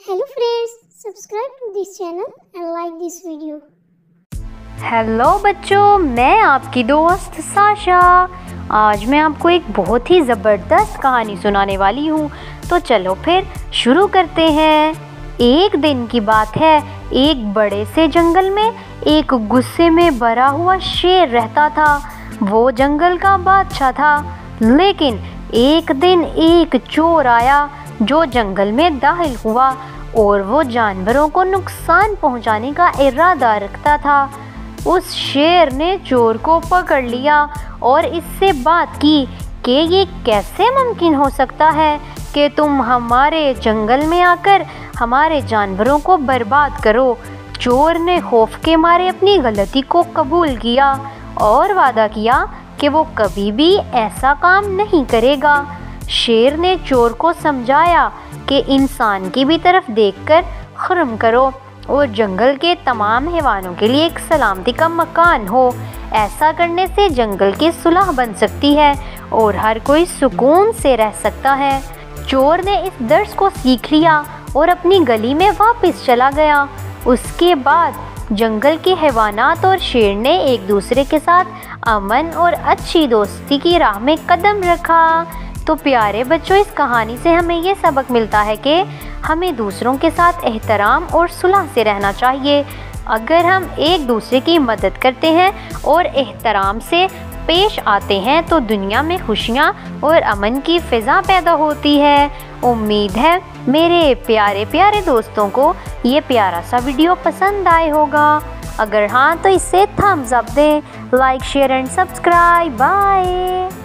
Hello friends, subscribe to this channel and like this video. Hello बच्चों, मैं आपकी दोस्त साशा। आज मैं आपको एक बहुत ही ज़बरदस्त कहानी सुनाने वाली हूँ। तो चलो फिर शुरू करते हैं। एक दिन की बात है, एक बड़े से जंगल में एक गुस्से में भरा हुआ शेर रहता था। वो जंगल का बादशाह था, लेकिन एक दिन एक चोर आया जो जंगल में दाखिल हुआ और वो जानवरों को नुकसान पहुंचाने का इरादा रखता था। उस शेर ने चोर को पकड़ लिया और इससे बात की कि ये कैसे मुमकिन हो सकता है कि तुम हमारे जंगल में आकर हमारे जानवरों को बर्बाद करो। चोर ने खौफ के मारे अपनी गलती को कबूल किया और वादा किया कि वो कभी भी ऐसा काम नहीं करेगा। शेर ने चोर को समझाया कि इंसान की भी तरफ देखकर खुर्म करो और जंगल के तमाम हैवानों के लिए एक सलामती का मकान हो। ऐसा करने से जंगल की सुलह बन सकती है और हर कोई सुकून से रह सकता है। चोर ने इस दर्स को सीख लिया और अपनी गली में वापस चला गया। उसके बाद जंगल के हैवानात और शेर ने एक दूसरे के साथ अमन और अच्छी दोस्ती की राह में कदम रखा। तो प्यारे बच्चों, इस कहानी से हमें ये सबक मिलता है कि हमें दूसरों के साथ एहतराम और सुलह से रहना चाहिए। अगर हम एक दूसरे की मदद करते हैं और एहतराम से पेश आते हैं तो दुनिया में खुशियाँ और अमन की फ़िज़ा पैदा होती है। उम्मीद है मेरे प्यारे प्यारे दोस्तों को ये प्यारा सा वीडियो पसंद आए होगा। अगर हाँ तो इसे थम्स अप दें, like share and subscribe. Bye.